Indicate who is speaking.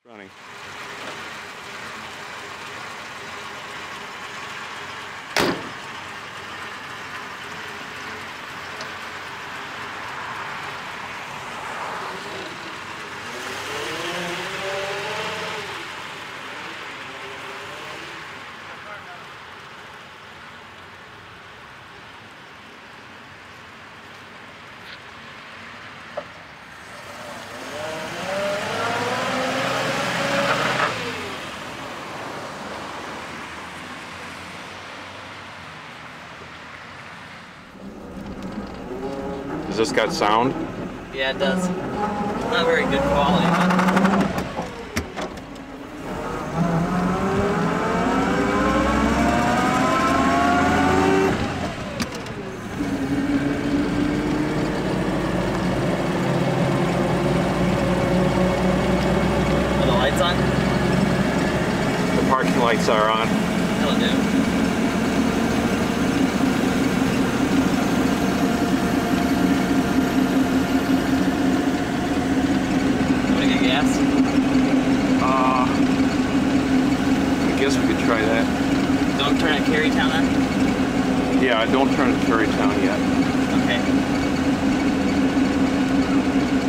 Speaker 1: Running. Has this got sound?
Speaker 2: Yeah, it does. Not very good quality, but... Are the lights on?
Speaker 1: The parking lights are on.
Speaker 2: That'll do. Gas?
Speaker 1: I guess we could try that.
Speaker 2: Don't turn at Carytown then?
Speaker 1: Yeah, don't turn at Carytown yet.
Speaker 2: Okay.